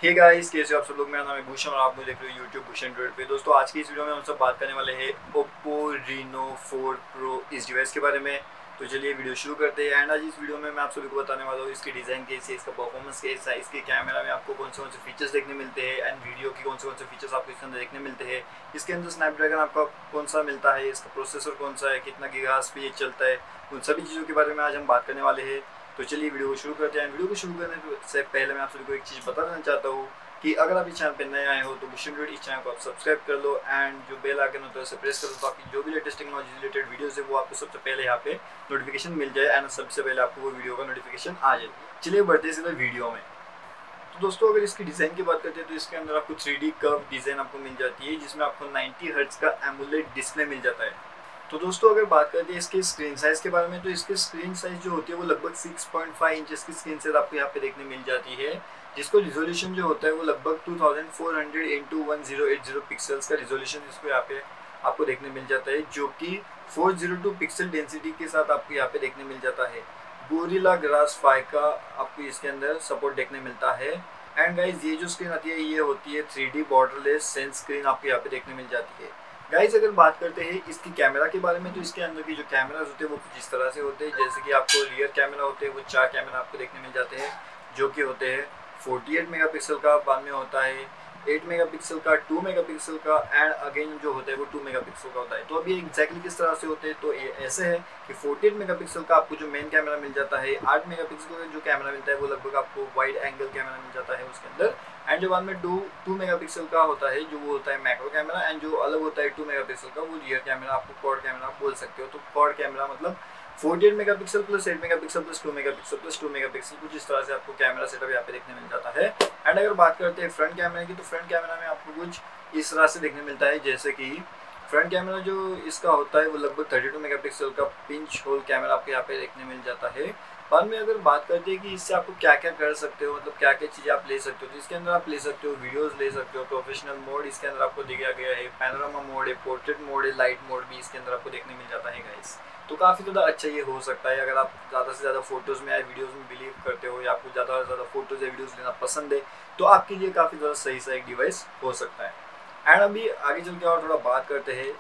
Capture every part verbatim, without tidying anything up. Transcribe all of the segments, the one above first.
Hey guys, कैसे हो आप सब लोग। मेरा नाम है भूषण और आप मुझे देख रहे हो यूट्यूब भूषण ट्वेल्व पे। दोस्तों आज की इस वीडियो में हम सब बात करने वाले हैं ओप्पो रीनो फोर प्रो इस डिवाइस के बारे में। तो चलिए वीडियो शुरू करते हैं। एंड आज इस वीडियो में मैं आप सभी को बताने वाला हूँ इसकी डिज़ाइन कैसी है, इसका परफॉर्मेंस कैसा है, इसके कैमरा में आपको कौन से कौन से फीचर्स देखने मिलते हैं एंड वीडियो की कौन से कौन से फीचर्स आपको इसके अंदर देखने मिलते हैं। इसके अंदर स्नैपड्रैगन आपका कौन सा मिलता है, इसका प्रोसेसर कौन सा है, कितना गीगाहर्ट्ज़ पे ये चलता है, उन सभी चीज़ों के बारे में आज हम बात करने वाले हैं। तो चलिए वीडियो को शुरू करते हैं। वीडियो को शुरू करने से पहले मैं आप सभी को एक चीज़ बता देना चाहता हूँ कि अगर आप इस चैनल पे नए आए हो तो भूषण ट्वेल्व इस चैनल को आप सब्सक्राइब कर लो एंड जो बेल आइकन होता है उसे प्रेस कर लो ताकि जो भी लेटेस्ट टेक्नोलॉजी रिलेटेड वीडियोस है वो आपको सबसे पहले यहाँ पे नोटिफिकेशन मिल जाए एंड सबसे पहले आपको वो वीडियो का नोटिफिकेशन आ जाए। चलिए बढ़ते हैं सीधे वीडियो में। तो दोस्तों अगर इसकी डिज़ाइन की बात करते हैं तो इसके अंदर आपको थ्री डी कर्व डिज़ाइन आपको मिल जाती है जिसमें आपको नाइन्टी हर्ट्ज का एमोलेड डिस्प्ले मिल जाता है। तो दोस्तों अगर बात करते हैं इसके स्क्रीन साइज के बारे में तो इसकी स्क्रीन साइज जो होती है वो लगभग सिक्स पॉइंट फाइव इंचेस की स्क्रीन साइज आपको यहाँ पे देखने मिल जाती है, जिसको रिजोल्यूशन जो होता है वो लगभग two thousand four hundred into one zero eight zero pixels का रिजोल्यूशन इसको यहाँ पे आपको देखने मिल जाता है, जो कि four zero two pixel density के साथ आपको यहाँ पे देखने मिल जाता है। गोरिल्ला ग्लास फाइव का आपको इसके अंदर सपोर्ट देखने मिलता है। एंड गाइज ये जो स्क्रीन आती है ये होती है three D borderless sense screen आपको यहाँ पे देखने मिल जाती है। गाइज अगर बात करते हैं इसकी कैमरा के बारे में तो इसके अंदर की जो कैमराज होते हैं वो कुछ इस तरह से होते हैं, जैसे कि आपको रियर कैमरा होते हैं वो चार कैमरा आपको देखने मिल जाते हैं जो कि होते हैं फोर्टी एट मेगापिक्सल का, बाद में होता है एट मेगापिक्सल का, टू मेगापिक्सल का एंड अगेन जो होता है वो टू मेगापिक्सल का होता है। तो अभी एग्जैक्टली किस तरह से होते हैं तो ये ऐसे है कि फोर्टी एट मेगापिक्सल का आपको जो मेन कैमरा मिल जाता है, आठ मेगापिक्सल का जो कैमरा मिलता है वो लगभग आपको वाइड एंगल कैमरा मिल जाता है उसके अंदर। एंड जो बाद में टू टू मेगापिक्सल का होता है जो वो होता है मैक्रो कैमरा, एंड जो अलग होता है टू मेगापिक्सल का वो रियर कैमरा, आपको क्वाड कैमरा आप बोल सकते हो। तो क्वाड कैमरा मतलब forty eight megapixel plus eight megapixel plus two megapixel plus two megapixel कुछ इस तरह से आपको कैमरा सेटअप यहाँ पे देखने मिल जाता है। एंड अगर बात करते हैं फ्रंट कैमरा की तो फ्रंट कैमरा में आपको कुछ इस तरह से देखने मिलता है, जैसे कि फ्रंट कैमरा जो इसका होता है वो लगभग थर्टी टू मेगापिक्सल का पिंच होल कैमरा आपको यहाँ पे देखने मिल जाता है। बाद में अगर बात करते हैं कि इससे आपको क्या क्या कर सकते हो, मतलब क्या क्या चीज़ें आप ले सकते हो, तो इसके अंदर आप ले सकते हो वीडियोस ले सकते हो, प्रोफेशनल मोड इसके अंदर आपको दिया गया है, पैनोरामा मोड है, पोर्ट्रेट मोड है, लाइट मोड भी इसके अंदर आपको देखने मिल जाता है गाइस। तो काफ़ी ज़्यादा अच्छा ये हो सकता है अगर आप ज़्यादा से ज़्यादा फोटोज़ में या वीडियोज़ में बिलीव करते हो या आपको ज़्यादा से ज़्यादा फोटोज़ या वीडियोज़ लेना पसंद है तो आपके लिए काफ़ी ज़्यादा सही सा एक डिवाइस हो सकता है। एंड अभी आगे चल के और थोड़ा बात करते हैं।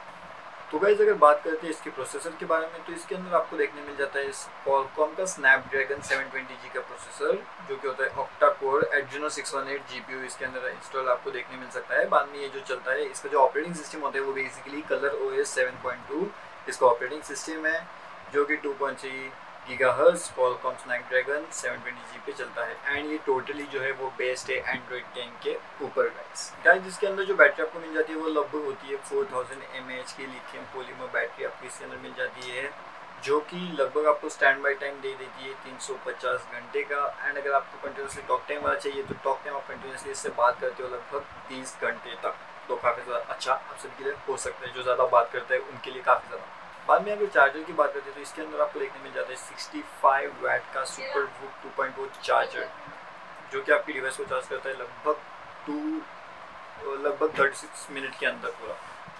तो गाइस अगर बात करते हैं इसके प्रोसेसर के बारे में तो इसके अंदर आपको देखने मिल जाता है इस क्वालकॉम का स्नैपड्रैगन सेवन ट्वेंटी जी का प्रोसेसर जो कि होता है octa core Adreno six one eight GPU इसके अंदर इंस्टॉल आपको देखने मिल सकता है। बाद में ये जो चलता है इसका जो ऑपरेटिंग सिस्टम होता है वो basically Color OS seven point two इसका ऑपरेटिंग सिस्टम है जो कि two point three gigahertz Qualcomm Snapdragon seven twenty G पे चलता है। एंड ये टोटली जो है वो बेस्ड है एंड्रॉइड टेन के ऊपर गाइस। गाइस जिसके अंदर जो बैटरी आपको मिल जाती है वो लगभग होती है four thousand M A H की लिथियम पॉलीमर बैटरी आपको इसके अंदर मिल जाती है जो कि लगभग आपको स्टैंड बाई टाइम दे देती है तीन सौ पचास घंटे का। एंड अगर आपको कंटिन्यूसली टॉक टाइम वाला चाहिए तो टॉक टाइम आप कंटिन्यूसली इससे बात करते हो लगभग तीस घंटे तक, तो काफ़ी ज़्यादा अच्छा आप सबके लिए हो सकता है। जो ज़्यादा बात करते हैं उनके लिए काफ़ी ज़्यादा। बाद में अगर चार्जर की बात करते हैं तो इसके अंदर आपको देखने मिल जाता है सिक्सटी फाइव वैट का super VOOC two point O charger जो कि आपकी डिवाइस को चार्ज करता है लगभग टू लगभग थर्टी सिक्स मिनट के अंदर पूरा।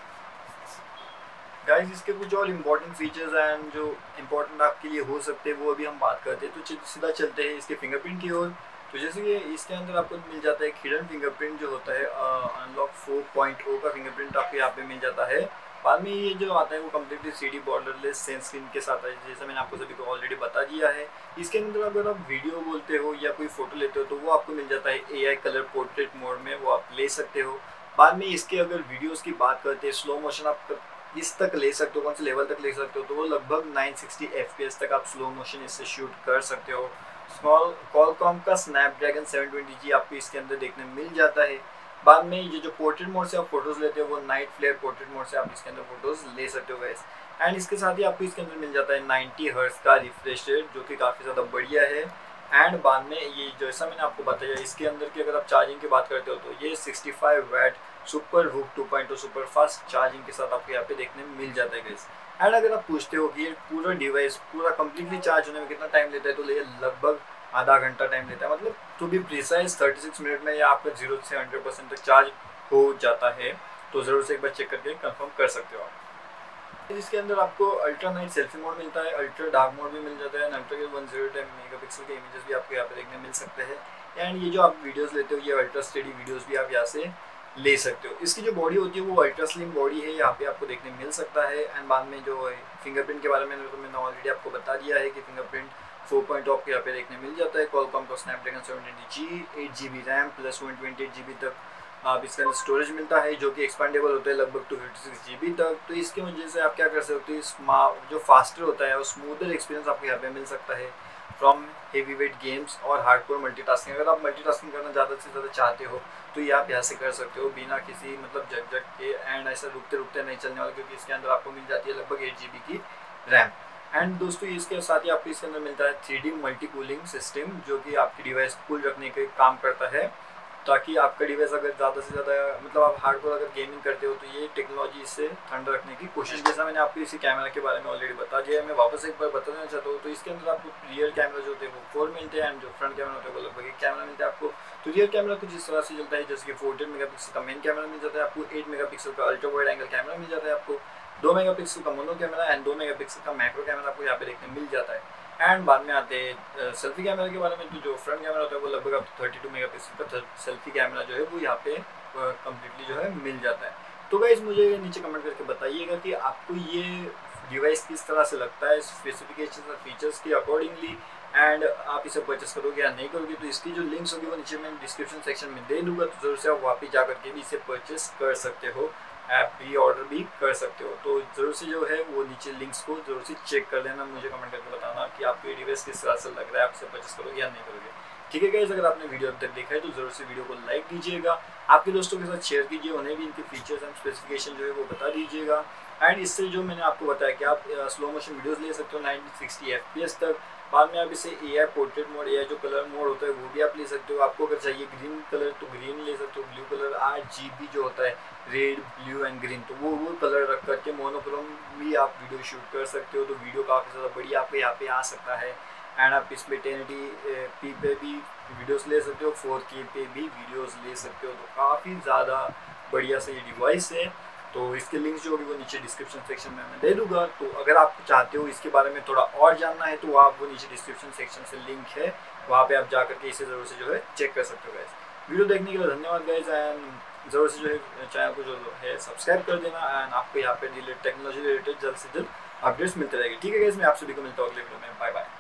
गाइस इसके कुछ और इम्पोर्टेंट फीचर्स एंड जो इम्पोर्टेंट आपके लिए हो सकते हैं वो अभी हम बात करते हैं। तो सीधा चलते हैं इसके फिंगरप्रिंट की ओर। तो जैसे कि इसके अंदर आपको मिल जाता है एक हिडन फिंगरप्रिंट जो होता है अनलॉक फोर पॉइंट ओ का फिंगरप्रिंट आपको यहाँ पे मिल जाता है। बाद में ये जो आता है वो completely C D borderless sense screen के साथ है, जैसा मैंने आपको सभी को ऑलरेडी बता दिया है। इसके अंदर अगर आप वीडियो बोलते हो या कोई फोटो लेते हो तो वो आपको मिल जाता है A I colour portrait mode में, वो आप ले सकते हो। बाद में इसके अगर वीडियोस की बात करते हैं स्लो मोशन आप इस तक ले सकते हो, कौन से लेवल तक ले सकते हो तो वो लगभग nine sixty F P S तक आप स्लो मोशन इससे शूट कर सकते हो। स्मॉल क्वालकॉम का स्नैपड्रैगन सेवन ट्वेंटी जी आपको इसके अंदर देखने मिल जाता है। बाद में ये जो पोर्ट्रेट मोड से आप फोटोज़ लेते हो वो नाइट फ्लेयर पोर्ट्रेट मोड से आप इसके अंदर फोटोज़ ले सकते हो गाइस। एंड इसके साथ ही आपको इसके अंदर मिल जाता है नाइन्टी हर्ट्ज़ का रिफ्रेश रेट जो कि काफ़ी ज़्यादा बढ़िया है। एंड बाद में ये जैसा मैंने आपको बताया इसके अंदर की अगर आप चार्जिंग की बात करते हो तो ये sixty five watt super VOOC two point O super fast charging के साथ आपको यहाँ पे देखने मिल जाता है गाइस। एंड अगर आप पूछते हो कि ये पूरा डिवाइस पूरा कम्प्लीटली चार्ज होने में कितना टाइम लेता है तो ये लगभग आधा घंटा टाइम लेता है, मतलब to be precise thirty six minute में या आपका जीरो से हंड्रेड परसेंट तक चार्ज हो जाता है। तो ज़रूर से एक बार चेक करके कंफर्म कर सकते हो आप। इसके अंदर आपको अल्ट्रा नाइट सेल्फी मोड मिलता है, अल्ट्रा डार्क मोड भी मिल जाता है, अल्ट्रा के one zero ten mega pixel के इमेजेस भी आपको यहाँ पे देखने मिल सकते हैं। एंड ये जो आप वीडियोस लेते हो ये अल्ट्रा स्टेडी वीडियोस भी आप यहाँ से ले सकते हो। इसकी जो बॉडी होती है वो अल्ट्रा स्लिम बॉडी है, यहाँ पे आपको देखने मिल सकता है। एंड बाद में जो फिंगरप्रिंट के बारे में तो मैंने ऑलरेडी आपको बता दिया है कि फिंगरप्रिंट फोर पॉइंट ऑफ यहाँ पे देखने मिल जाता है। क्वालकॉम का Snapdragon seven twenty G, eight G B RAM plus one twenty eight G B तक आप इसके अंदर स्टोरेज मिलता है, जो कि एक्सपेंडेबल होता है लगभग two fifty six G B तक। तो इसकी वजह से आप क्या कर सकते हो, जो फास्टर होता है और स्मूदर एक्सपीरियंस आपको यहाँ पे मिल सकता है फ्रॉम हेवी वेट गेम्स और हार्डकोर मल्टीटास्किंग। अगर आप मल्टीटास्किंग करना ज़्यादा से ज़्यादा चाहते हो तो ये आप यहाँ से कर सकते हो बिना किसी मतलब जग जग के एंड ऐसा रुकते रुकते नहीं चलने वाला, क्योंकि इसके अंदर आपको मिल जाती है लगभग एट जी बी की रैम। एंड दोस्तों इसके साथ ही आपको इसके अंदर मिलता है three D multi cooling system, जो कि आपकी डिवाइस कूल रखने के काम करता है, ताकि आपका डिवाइस अगर ज़्यादा से ज़्यादा मतलब आप हार्डकोर अगर गेमिंग करते हो तो ये टेक्नोलॉजी इससे ठंडा रखने की कोशिश। जैसा मैंने आपको इसी कैमरा के बारे में ऑलरेडी बता दिया है, मैं वापस एक बार बता देना चाहता हूँ। तो इसके अंदर आपको रियर कैमरा जो होते हैं वो फोर मिलते हैं एंड जो फ्रंट कैमरा होता है वो लगभग एक कैमरा मिलता है आपको। तो रियर कैमरा कुछ इस तरह से चलता है जैसे कि फोर्टीन मेगा पिक्सल का मेन कैमरा मिल जाता है आपको, एट मेगा पिक्सल का अल्ट्रा वाइड एंगल कैमरा मिल जाता है आपको, दो मेगा पिक्सल का मोनो कैमरा एंड दो मेगा पिक्सल का मैक्रो कैमरा आपको यहाँ पे देखने मिल जाता है। एंड बाद में आते हैं सेल्फी कैमरा के बारे में। तो जो फ्रंट कैमरा होता है वो लगभग आपको थर्टी टू मेगा पिक्सल का सेल्फी कैमरा जो है वो यहाँ पे कम्प्लीटली जो है मिल जाता है। तो गाइस मुझे नीचे कमेंट करके बताइएगा कि आपको ये डिवाइस किस तरह से लगता है स्पेसिफिकेशन और फीचर्स के अकॉर्डिंगली, एंड आप इसे परचेस करोगे या नहीं करोगे। तो इसकी जो लिंक्स होगी वो नीचे मैं डिस्क्रिप्शन सेक्शन में दे दूँगा, तो जरूर से आप वहाँ पे जा करके भी इसे परचेस कर सकते हो, ऐप प्री ऑर्डर भी कर सकते हो। तो ज़रूर से जो है वो नीचे लिंक्स को ज़रूर से चेक कर लेना, मुझे कमेंट करके बताना कि आपको ये डिवाइस किस तरह से लग रहा है, आप इसे परचेस करोगे या नहीं करोगे। ठीक है गाइस, अगर आपने वीडियो अब तक देखा है तो ज़रूर से वीडियो को लाइक कीजिएगा, आपके दोस्तों के साथ शेयर कीजिए, उन्हें भी इनके फीचर्स एंड स्पेसिफिकेशन जो है वो बता दीजिएगा। एंड इससे जो मैंने आपको बताया कि आप स्लो मोशन वीडियोज़ ले सकते हो ninety sixty F P S तक। बाद में आप इसे ए आई पोर्ट्रेट मोड, ए आई जो कलर मोड होता है वो भी आप ले सकते हो। आपको अगर चाहिए ग्रीन कलर तो ग्रीन ले सकते हो, ब्लू कलर आठ जी बी जो होता है रेड ब्लू एंड ग्रीन, तो वो वो कलर रख करके मोनोक्रोम भी आप वीडियो शूट कर सकते हो। तो वीडियो काफ़ी ज़्यादा बढ़िया आपको यहाँ पे आ सकता है। एंड आप इस पर टेन पी पे भी वीडियोस ले सकते हो, फोर के पे भी वीडियोस ले सकते हो। तो काफ़ी ज़्यादा बढ़िया से ये डिवाइस है। तो इसके लिंक्स जो होगी वो नीचे डिस्क्रिप्शन सेक्शन में मैं दे दूंगा। तो अगर आप चाहते हो इसके बारे में थोड़ा और जानना है तो आप वो नीचे डिस्क्रिप्शन सेक्शन से लिंक है, वहाँ पे आप जा करके इसे ज़रूर से जो है चेक कर सकते हो गाइस। वीडियो देखने के लिए धन्यवाद गाइस, एंड ज़रूर से जो है चैनल को जो है सब्सक्राइब कर देना। एंड आपको यहाँ पे रिलेटेड टेक्नोलॉजी रिलेटेड जल्द से जल्द अपडेट्स मिलते रहेंगे। ठीक है गाइस, मैं आप सभी को मिलता हूँ अगले वीडियो में। Bye bye.